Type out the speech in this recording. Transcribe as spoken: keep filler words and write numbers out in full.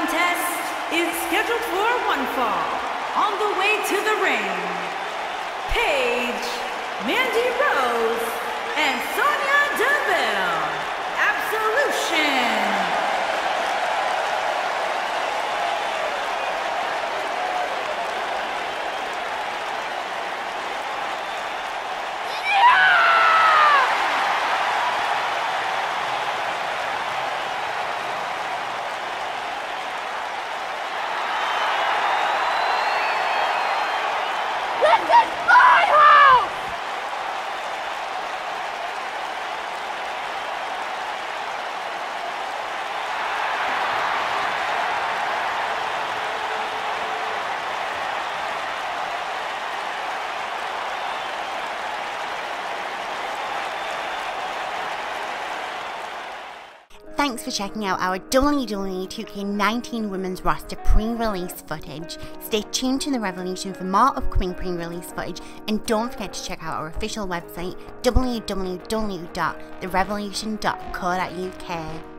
contest is scheduled for one fall. On the way to the ring, Paige, Mandy Rose, and Sonya Deville. Absolution. This is my house! Thanks for checking out our W W E two K nineteen Women's Roster pre-release footage. Stay tuned to The Revolution for more upcoming pre-release footage, and don't forget to check out our official website w w w dot the revolution dot co dot u k.